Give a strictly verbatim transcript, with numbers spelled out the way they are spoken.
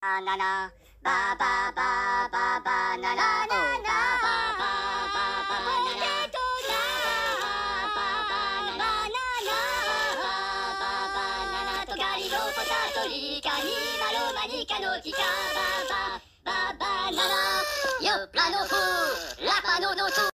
バナナバババババナナナナバババババナナポテトナババナナバナナとガリのポタトリカニマロマニカのキカババババナナヨッラのフーラパノのフー